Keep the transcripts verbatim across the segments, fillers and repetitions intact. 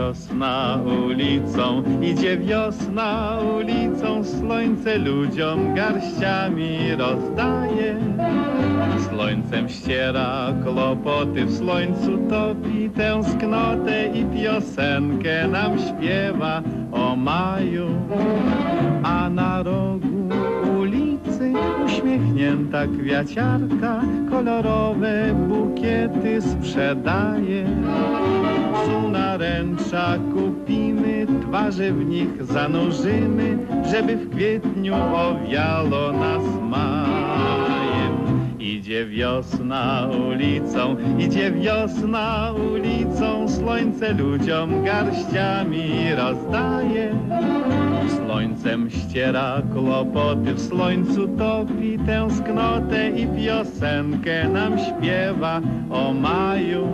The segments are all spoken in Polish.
wiosna ulicą, idzie wiosna ulicą, słońce ludziom garściami rozdaje. Słońcem ściera kłopoty, w słońcu topi tęsknotę i piosenkę nam śpiewa o maju. A na rogu ulicy uśmiechnięta kwiaciarka kolorowe bukiety sprzedaje. Psu naręcza kupimy, twarze w nich zanurzymy, żeby w kwietniu owiało nas majem. Idzie wiosna ulicą, idzie wiosna ulicą, słońce ludziom garściami rozdaje. Słońcem ściera kłopoty, w słońcu topi tęsknotę i piosenkę nam śpiewa o maju.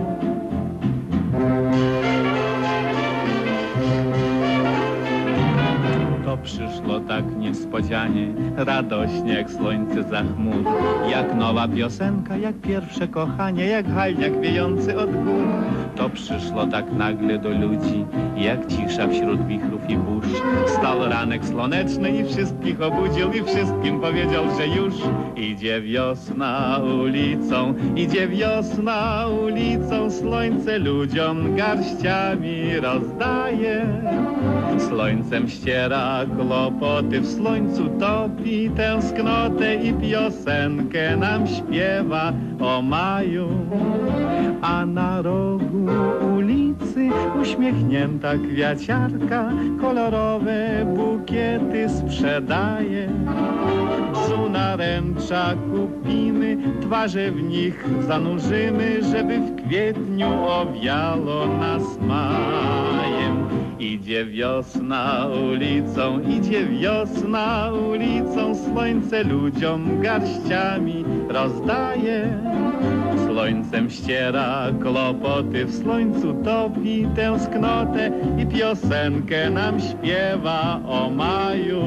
To przyszło tak niespodzianie, radośnie jak słońce za chmur. Jak nowa piosenka, jak pierwsze kochanie, jak hajniak wiejący od gór. To przyszło tak nagle do ludzi, jak cisza wśród wichrów i burz. Stał ranek słoneczny i wszystkich obudził i wszystkim powiedział, że już idzie wiosna ulicą, idzie wiosna ulicą, słońce ludziom garściami rozdaje. Słońcem ściera kłopoty, w słońcu topi tęsknotę i piosenkę nam śpiewa o maju. A na rogu ulicy uśmiechnięta kwiaciarka kolorowe bukiety sprzedaje. Psu naręcza kupimy, twarze w nich zanurzymy, żeby w kwietniu owiało nas majem. Idzie wiosna ulicą, idzie wiosna ulicą, słońce ludziom garściami rozdaje. Słońcem ściera kłopoty, w słońcu topi tęsknotę i piosenkę nam śpiewa o maju.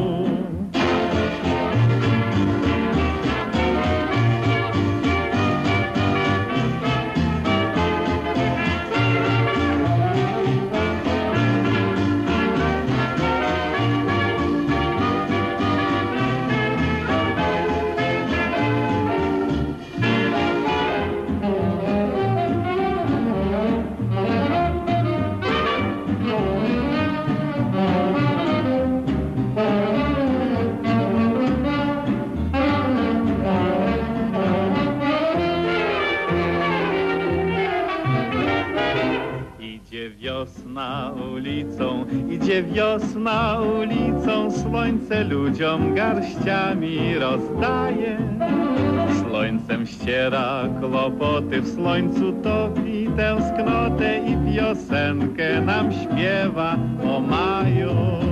Wiosna ulicą, idzie wiosna ulicą, słońce ludziom garściami rozdaje. Słońcem ściera kłopoty, w słońcu topi tęsknotę i piosenkę nam śpiewa o maju.